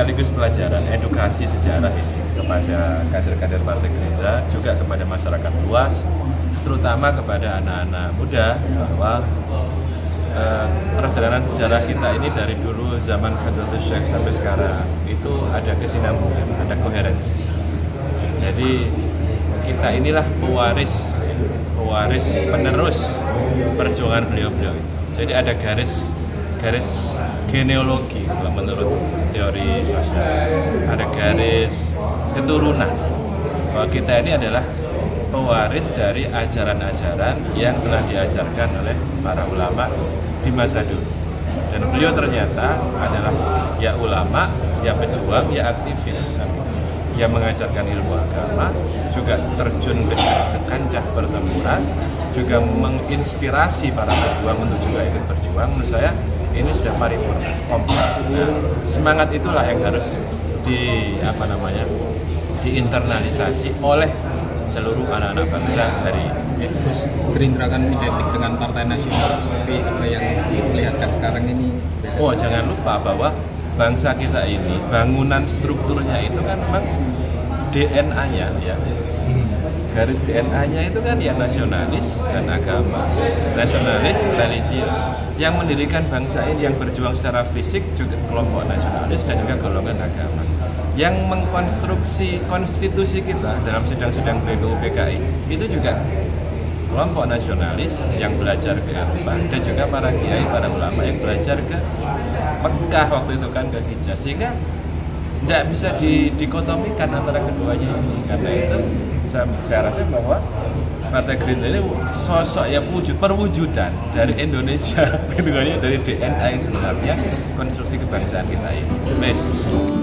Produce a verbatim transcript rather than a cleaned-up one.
sekaligus pelajaran edukasi sejarah ini kepada kader-kader Partai Gerindra, juga kepada masyarakat luas, terutama kepada anak-anak muda, bahwa eh, perjalanan sejarah kita ini dari dulu zaman Khadratus Syekh sampai sekarang itu ada kesinambungan, ada koherensi. Jadi kita inilah pewaris, pewaris penerus perjuangan beliau-beliau itu. Jadi ada garis garis genealogi kalau menurut teori sosial, ada garis keturunan bahwa kita ini adalah pewaris dari ajaran-ajaran yang telah diajarkan oleh para ulama di masa dulu. Dan beliau ternyata adalah ya ulama, ya pejuang, ya aktivis yang mengajarkan ilmu agama, juga terjun ke, ke kancah pertempuran, juga menginspirasi para pejuang untuk juga ikut berjuang. Menurut saya ini sudah paripurna, kompas. Nah, semangat itulah yang harus di apa namanya diinternalisasi oleh seluruh anak-anak bangsa hari ini. Ya, terus Gerindra kan identik dengan Partai Nasional, seperti apa yang diperlihatkan sekarang ini. Oh, jangan lupa bahwa bangsa kita ini bangunan strukturnya itu kan memang D N A-nya ya. Garis D N A-nya itu kan ya nasionalis dan agama, nasionalis, religius. Yang mendirikan bangsa ini, yang berjuang secara fisik juga kelompok nasionalis dan juga golongan agama. Yang mengkonstruksi konstitusi kita dalam sidang-sidang B B U P K I itu juga kelompok nasionalis yang belajar ke Eropa, dan juga para kiai, para ulama yang belajar ke Mekah waktu itu kan, ke Hijaz. Sehingga tidak bisa didikotomikan antara keduanya ini. Karena itu saya, saya rasa bahwa Partai Gerindra ini sosok yang wujud perwujudan dari Indonesia, keduanya dari D N A yang sebenarnya konstruksi kebangsaan kita ini. Mes.